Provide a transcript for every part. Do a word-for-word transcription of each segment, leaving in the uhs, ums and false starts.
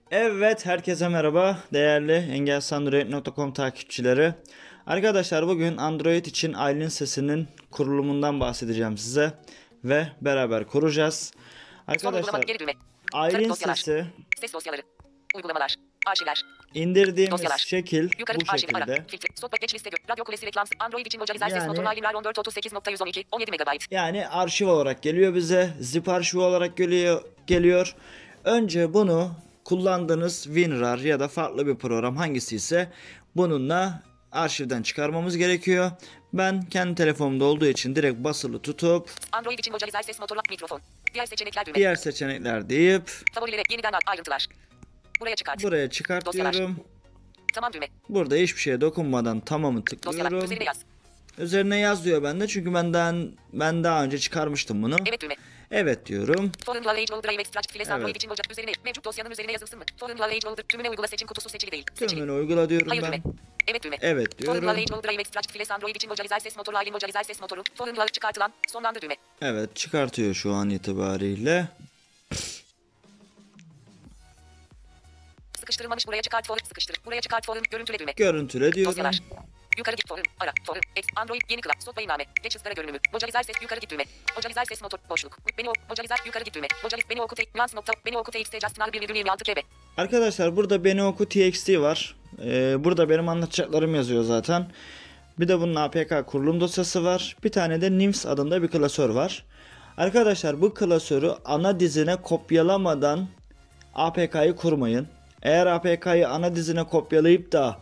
Evet, herkese merhaba değerli engelsiz android nokta com takipçileri. Arkadaşlar bugün Android için Aylin sesinin kurulumundan bahsedeceğim size ve beraber kuracağız. Son uygulama Arkadaşlar geri düğme. Aylin Dosyalar. sesi Ses dosyaları. Uygulamalar. Arşivler. indirdiğimiz Dosyalar. şekil Yukarı bu arşiv ara. şekilde. Filtre. Stop geç liste gör. Radyo kulesi reklam. Android için vocalizer ses Yani- motoru Aylinler on dört otuz sekiz nokta yüz on iki on yedi megabayt. Yani arşiv olarak geliyor bize. Zip arşivi olarak geliyor. geliyor. Önce bunu kullandığınız WinRAR ya da farklı bir program hangisi ise bununla arşivden çıkarmamız gerekiyor. Ben kendi telefonumda olduğu için direkt basılı tutup Android için vocalizer ses motoru mikrofon. Diğer seçenekler düğme. diğer seçenekler deyip Favorilere yeniden ayrıntılar. Buraya çıkart. buraya çıkart diyorum. Tamam düğme. Burada hiçbir şeye dokunmadan tamamı Dosyalar. tıklıyorum. Üzerine yaz. Üzerine yaz diyor bende çünkü benden ben daha önce çıkarmıştım bunu. Evet düğme. Evet diyorum. Foreign Language Loader Drive Extract Files Android Evet. için vocal üzerine mevcut dosyanın üzerine yazılsın mı? Foreign Language Loader tümüne uygula seçim kutusu seçili değil. Seçili. Tümünü uygula diyorum Hayır ben. düğme. Evet düğme. Evet Foreign diyorum. Language Loader Drive Extract Files Android için vocalizer ses motoru Aylin vocalizer ses motoru. Foreign Language çıkartılan sonlandır düğme. Evet, çıkartıyor şu an itibariyle. Sıkıştırılmamış buraya çıkart forum sıkıştır. Buraya çıkart forum görüntüle düğme. Görüntüle diyorum. Dosyalar. Yukarı git forum ara forum ex Android yeni klavye stop bayiname geç ıstara görünümü vocalizer ses yukarı git düğme vocalizer ses motor boşluk beni ok vocalizer yukarı git düğme vocalizer beni oku tek nuance nokta beni oku txt justinal bir virgül yirmi altı kb. Arkadaşlar burada beni oku txt var. Ee, burada benim anlatacaklarım yazıyor zaten. Bir de bunun A P K kurulum dosyası var. Bir tane de Nymphs adında bir klasör var. Arkadaşlar bu klasörü ana dizine kopyalamadan A P K'yı kurmayın. Eğer A P K'yı ana dizine kopyalayıp da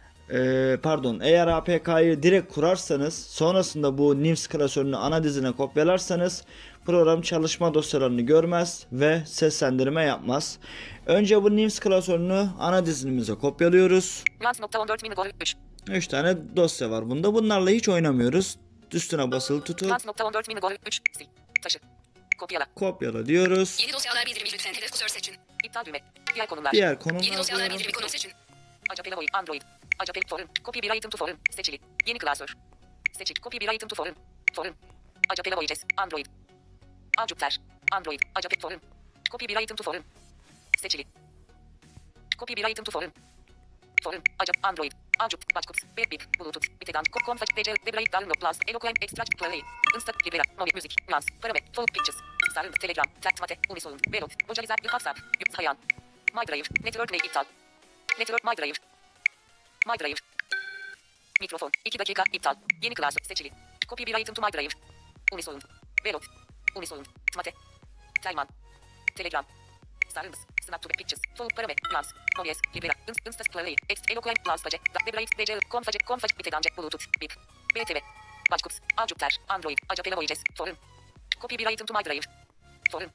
e, pardon eğer A P K'yı direkt kurarsanız sonrasında bu Nymphs klasörünü ana dizine kopyalarsanız program çalışma dosyalarını görmez ve seslendirme yapmaz. Önce bu Nymphs klasörünü ana dizimize kopyalıyoruz. nuance nokta on dört mini gol üç üç tane dosya var bunda. Bunlarla hiç oynamıyoruz. Üstüne basılı tutup nuance nokta on dört mini gol üç sil taşı kopyala kopyala diyoruz. Yeni dosyalar bildirimi lütfen hedef kursör seçin. iptal düğme diğer konumlar Diğer Yeni konumlar dosyalar diyorum. bildirimi konu seçin. Acapella Voice Android Acapella forum copy bir item to forum seçili yeni klasör seçil copy bir item to forum forum Acapella Voices Android Acupter Android Acapella forum copy bir item to forum seçili copy bir item to forum forum Acap Android Acup Backups Bebip Bluetooth Bitedan Config D C Debrayt Download Plus Eloquent Extract Play Instant Libera Mobi Music Nuance Paramet Folk Pictures Sarın Telegram Tactmate Unison Velot Vocalizer WhatsApp Hayan My Drive Network ne iptal Network My Drive My Drive Mikrofon iki dakika iptal yeni klas seçili Copy bir item to My Drive Unison Velot Unison Tmate Telman Telegram Sarınız Snap to Pictures Folk Paramet Nuance Mobies Libera Inst Instant Play Ext Eloquent Plus Pace Debrayt D C Config Config Bitedance Bluetooth Bip B T V Backups Acupter Android Acapella Voices Forum Copy bir item to My Drive Forum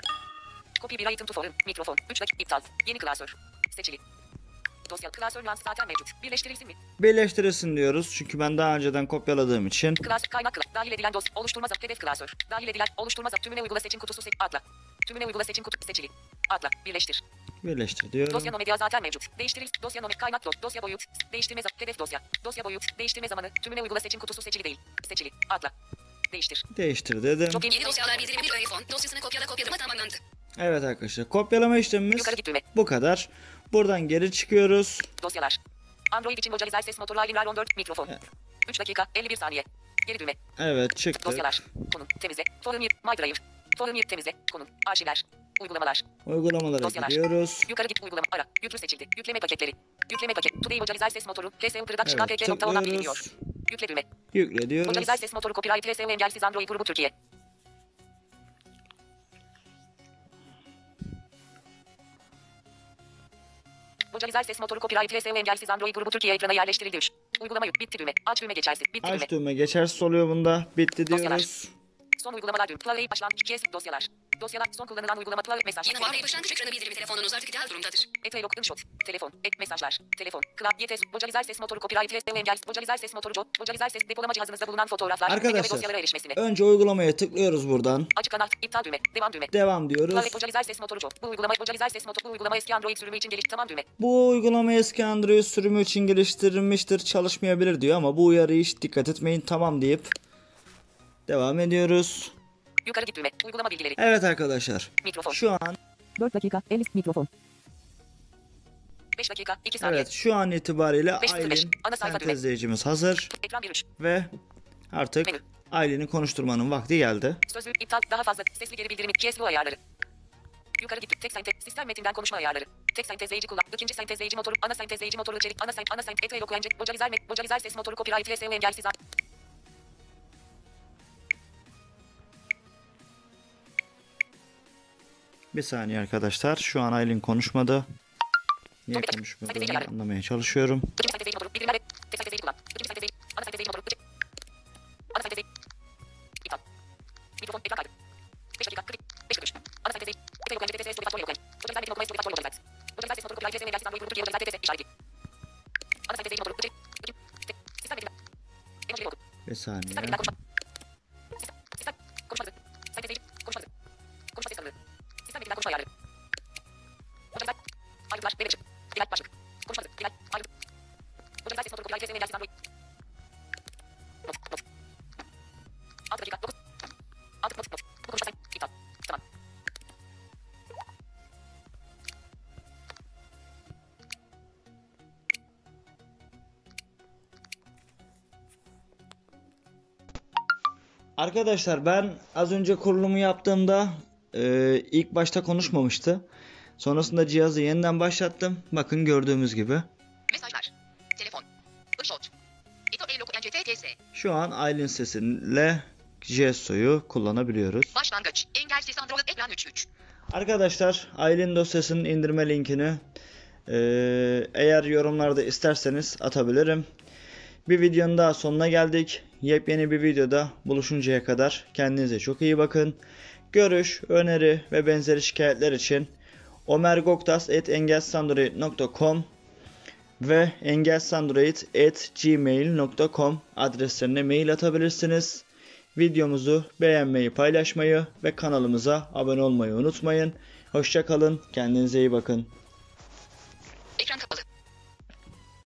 Copy bir item to forum mikrofon üç dakika iptal yeni klasör seçili dosya klasör nuance zaten mevcut birleştirilsin mi Birleştiresin diyoruz. Çünkü ben daha önceden kopyaladığım için. klasör kaynak kla- dahil edilen dosya oluşturmaz hedef klasör dahil edilen oluşturmaz tümüne uygula seçim kutusu seç atla tümüne uygula seçim kutusu seçili atla birleştir Birleştir diyorum. dosya nomedya zaten mevcut değiştiril dosya nomed kaynak lot dosya boyut değiştirme zaman hedef dosya dosya boyut değiştirme zamanı tümüne uygula seçim kutusu seçili değil seçili atla değiştir Değiştir dedim. çok Yeni dosyalar bildirimi bir iPhone dosyasını kopyala kopyalama tamamlandı. Evet arkadaşlar, kopyalama işlemimiz yukarı git düğme bu kadar. Buradan geri çıkıyoruz. dosyalar Android için vocalizer ses motoru Aylinler on dört mikrofon Evet. üç dakika elli bir saniye geri düğme Evet, çıktık. dosyalar konum temizle forum yir My Drive forum yir temizle konum arşivler uygulamalar Uygulamalara Dosyalar. gidiyoruz. yukarı git uygulama ara yüklü seçildi yükleme paketleri yükleme paket Today vocalizer ses motoru P S U Production Evet, A P K nokta on biliniyor tıklıyoruz. yükle düğme Yükle diyoruz. vocalizer ses motoru copyright P S U engelsiz Android grubu Türkiye vocalizer ses motoru copyright P S U engelsiz Android grubu Türkiye ekrana yerleştirildi üç uygulama yük bitti düğme aç düğme geçersiz bitti düğme Aç düğme geçersiz oluyor bunda. Bitti Dosyalar. diyoruz. son uygulamalar düğme play başlangıç kes dosyalar dosyalar son kullanılan uygulama play mesaj Yeni Huawei başlangıç ekranı bildirimi telefonunuz artık ideal durumdadır. Etrelok shot telefon ek mesajlar telefon klavye test vocalizer ses motoru copyright test engel vocalizer ses motoru job vocalizer ses depolama cihazınızda bulunan fotoğraflar medya ve Arkadaşlar, dosyalara erişmesine önce uygulamaya tıklıyoruz buradan. açık kanal iptal düğme devam düğme Devam diyoruz. klavye vocalizer ses motoru job bu uygulama vocalizer ses motoru bu uygulama eski Android sürümü için geliş tamam düğme Bu uygulama eski Android sürümü için geliştirilmiştir, çalışmayabilir diyor ama bu uyarıya hiç dikkat etmeyin, tamam deyip devam ediyoruz. yukarı git düğme uygulama bilgileri Evet arkadaşlar, mikrofon şu an dört dakika elli mikrofon beş dakika iki saniye. Evet, şu an itibariyle beş sıfır beş. Aylin Ana sayfa düğme. sentezleyicimiz hazır Ekran bir üç. ve artık Menü. Aylin'i konuşturmanın vakti geldi. Sözlü iptal daha fazla sesli geri bildirimi G S O ayarları. Yukarı git. Tek sentez. Sistem metinden konuşma ayarları. Tek sentezleyici kullan. İkinci sentezleyici motoru. Ana sentezleyici motoru içerik. Ana sent. Ana sent. Etre eloquence. Vocalizer met. Vocalizer ses motoru. Copyright L S U engelsiz. Bir saniye arkadaşlar. Şu an Aylin konuşmadı. Niye Son bir- konuşmadığını sentezleyici ayarı. anlamaya çalışıyorum. İkinci sentezleyici motoru. Bildirimler ve tek sentezleyici kullan. İkinci sentezleyici. Ana sentezleyici motoru. İçerik. Ana sentezleyici. İptal. Mikrofon. Ekran kaydı. beş dakika. kırk. beş kırk üç. Ana sentezleyici. Etre eloquence. T T S Spotify eloquence. Vocalizer metin okumayı Spotify eloquence. Vocalizer ses motoru. Copyright L S U engelsiz. Android Google Türkiye Vocalizer T T S işareti. Ana sentezleyici motoru. İçerik. İkinci. Sistem metinden. Emojileri oku. Bir Sistem saniye. metinden konuşma. Sistem. Sistem. Konuşma hızı. Sentezleyici. Konuşma hızı. Konuşma ses aralığı. Sistem metinden konuşma ayarları. Vocalizer. Ayrıntılar. Devre dışı. Genel başlık. Konuşma hızı. Genel. Ayrıntı. Vocalizer ses motoru. Copyright L S U engelsiz. Android. Not. Not. altı dakika. dokuz. altı not. Not. Bu konuşma sen. İptal. Tamam. Arkadaşlar ben az önce kurulumu yaptığımda e, ilk başta konuşmamıştı. Sonrasında cihazı yeniden başlattım. Bakın gördüğümüz gibi. Mesajlar. Telefon. Işot. Eto eloquence T T S. Şu an Aylin sesiyle J S O'yu kullanabiliyoruz. Başlangıç. Engelsiz Android ekran üç üç. Arkadaşlar Aylin dosyasının indirme linkini e, eğer yorumlarda isterseniz atabilirim. Bir videonun daha sonuna geldik. Yepyeni bir videoda buluşuncaya kadar kendinize çok iyi bakın. Görüş, öneri ve benzeri şikayetler için omergoktas at engelsandroid nokta com ve engelsandroid at gmail nokta com adreslerine mail atabilirsiniz. Videomuzu beğenmeyi, paylaşmayı ve kanalımıza abone olmayı unutmayın. Hoşça kalın, kendinize iyi bakın.